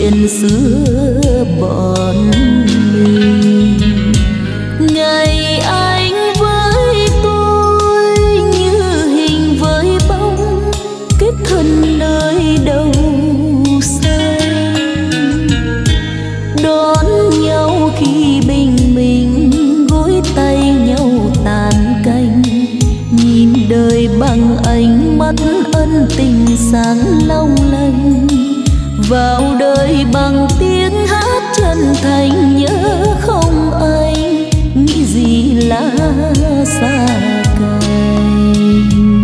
chuyện xưa bọn mình. Ngày anh với tôi như hình với bóng, kết thân nơi đầu xanh. Đón nhau khi bình minh, gối tay nhau tàn canh. Nhìn đời bằng ánh mắt ân tình sáng long lanh. Vào đời bằng tiếng hát chân thành, nhớ không anh nghĩ gì là xa cánh.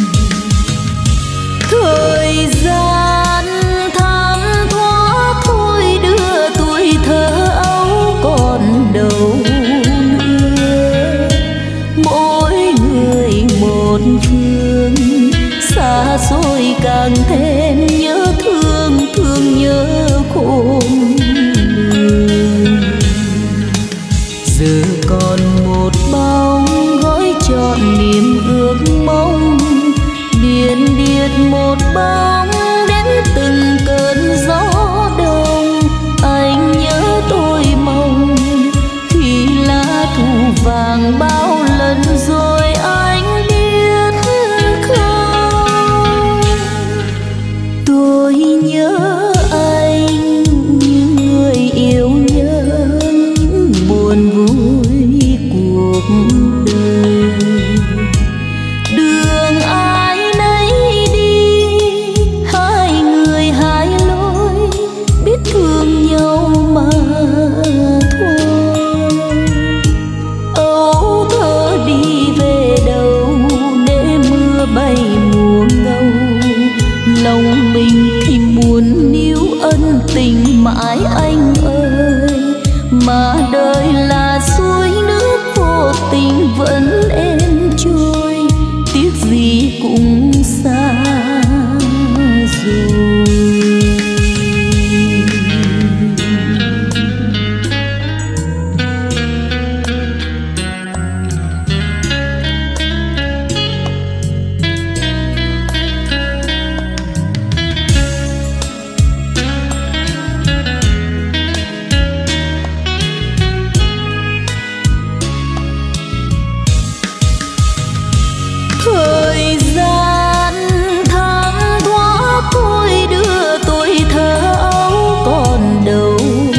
Thời gian tháng thoát thôi đưa tuổi thơ ấu còn đâu nữa. Mỗi người một phương, xa xôi càng thêm nhớ thương, thương nhớ khôn lường. Giờ còn một bóng gói trọn niềm ước mong, điền điệt một bóng đến từng cơn gió đông. Anh nhớ tôi mong khi lá thu vàng bao lần rồi anh biết không. Tôi nhớ anh như người yêu nhớ những buồn vui cuộc đời. Đường ai nấy đi, hai người hai lối, biết thương nhau mà thôi. Âu thơ đi về đâu để mưa bay mùa ngâu. Lòng mình thì muốn níu ân tình mãi anh ơi, mà đời là suối nước vô tình vẫn êm trôi. Tiếc gì cũng xa rồi. Thời gian tháng thoát thôi đưa tuổi thơ ấu còn đâu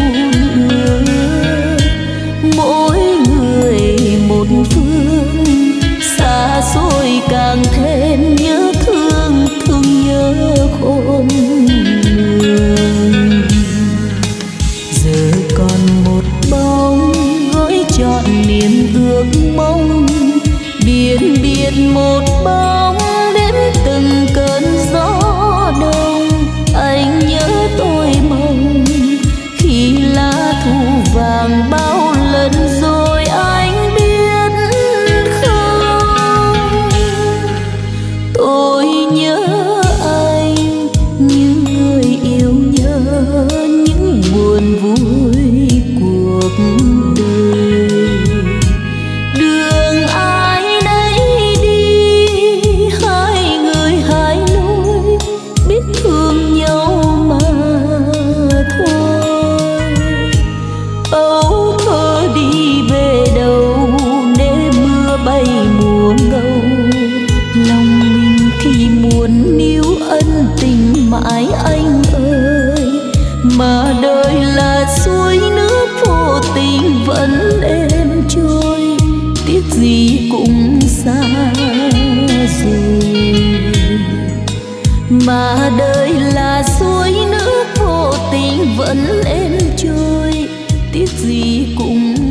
nữa. Mỗi người một phương, xa xôi càng thêm nhớ thương, thương nhớ khôn lường. Giờ còn một bóng gói trọn niềm ước mong, biển biển một bóng đến từng cơn gió đông. Anh nhớ tôi mong khi lá thu vàng bao lần rồi anh biết không. Tôi nhớ anh như người yêu nhớ những buồn vui cuộc đời. Đường ai nấy đi, hai người hai lối, biết thương nhau mà thôi. Âu thơ đi về đâu để mưa bay mùa ngâu. Lòng mình thì muốn níu ân tình mãi anh ơi, mà đời là suối nước vô tình vẫn êm trôi. Tiếc gì cũng xa rồi, mà đời là suối nước vô tình vẫn êm trôi. Tiếc gì cũng